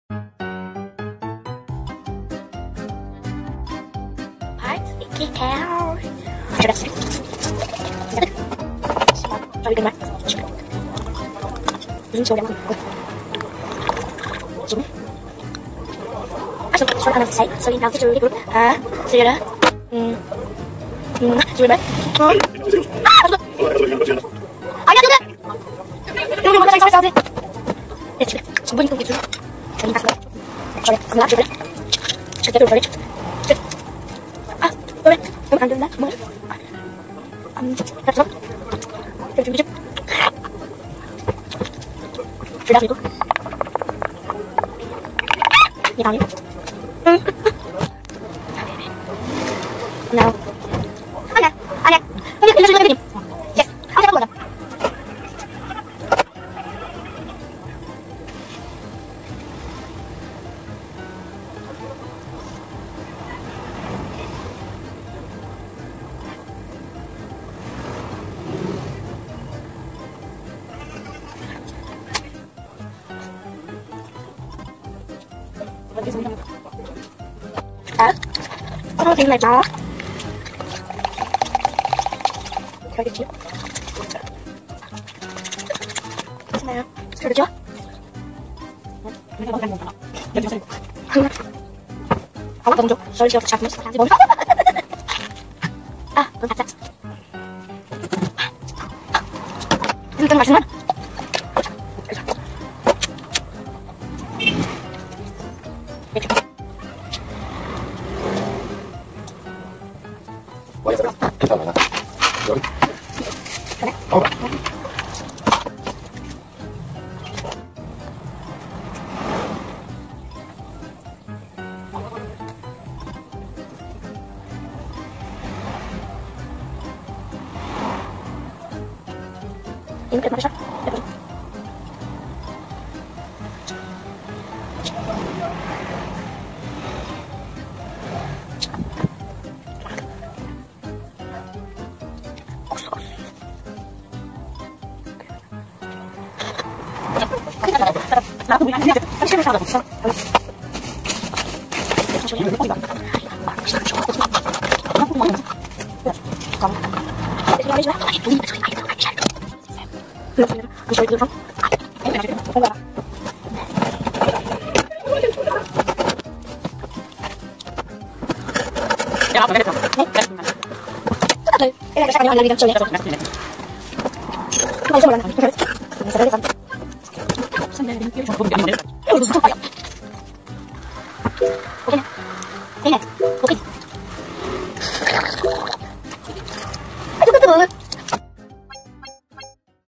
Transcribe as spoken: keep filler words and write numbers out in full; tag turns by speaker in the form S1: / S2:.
S1: Cái kéo cho đẹp cho đi gần mặt dính sâu đẹp không dính à sâu sâu ăn sấy sâu đi nào cái chui cái cút à sâu đó ừ ừ chui đấy à anh nhá chui chui mà sao sao thế để chui chúng mình không kịp chui cho đi bắt đấy cho đi làm chui đấy chui cái chui đấy à chui không ăn được đấy mới ăn thật lắm chui chui chui chui đâu chui như tao nhỉ nào anh nè anh nè không biết cái gì gì yes không biết đâu rồi à có cái này đó cái chiếc này được chưa không có công dụng rồi chưa chặt nữa bốn à tôi chặt dừng cân mặt xuống
S2: Voy a hacer ¿qué tal? ¿Yo? Ahora.
S1: Ini ke mana? Nah, aku bilang aja. Kan saya salah besar. Oke. Oke. Aduh, betul.